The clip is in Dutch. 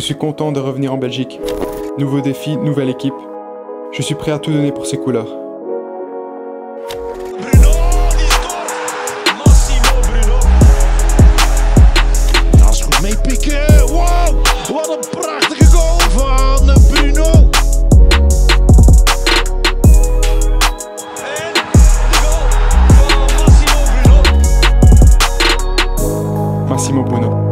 Je suis content de revenir en Belgique. Nouveau défi, nouvelle équipe. Je suis prêt à tout donner pour ces couleurs. Bruno, die scoort! Massimo Bruno. Dat is goed meepikken. Wow, wat een prachtige goal van Bruno. En de goal van Massimo Bruno. Massimo Bruno.